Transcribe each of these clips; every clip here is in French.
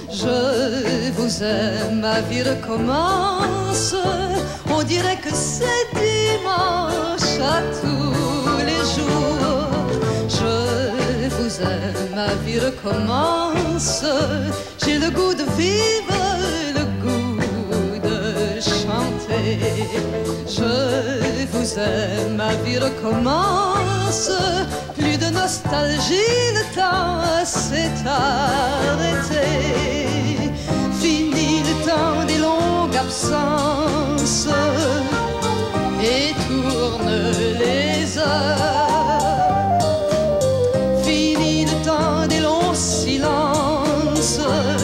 Je vous aime, ma vie recommence. On dirait que c'est dimanche à tous les jours. Je vous aime, ma vie recommence. J'ai le goût de vivre, le goût de chanter. Je vous aime, ma vie recommence. Plus de nostalgie, le temps s'est arrêté. Fini le temps des longues absences et tourne les heures. Fini le temps des longs silences.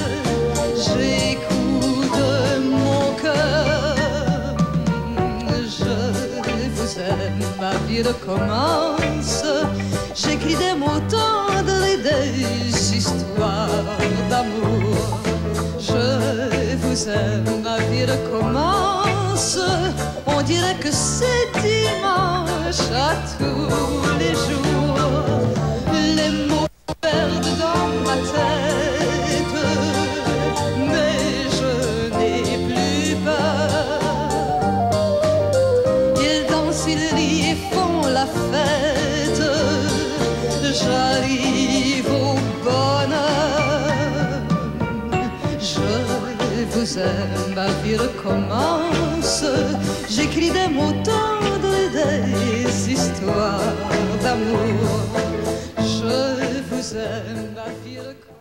J'écoute mon cœur. Je vous aime, ma vie recommence. J'écris des mots tendres et des histoires d'amour. Je vous aime, ma vie recommence. On dirait que c'est dimanche à tous les jours. Les mots perdent dans ma tête, mais je n'ai plus peur. Ils dansent, ils rient et font la fête. J'arrive au bonheur. Je vous aime, ma vie recommence. J'écris des mots tendres et des histoires d'amour. Je vous aime, ma vie recommence.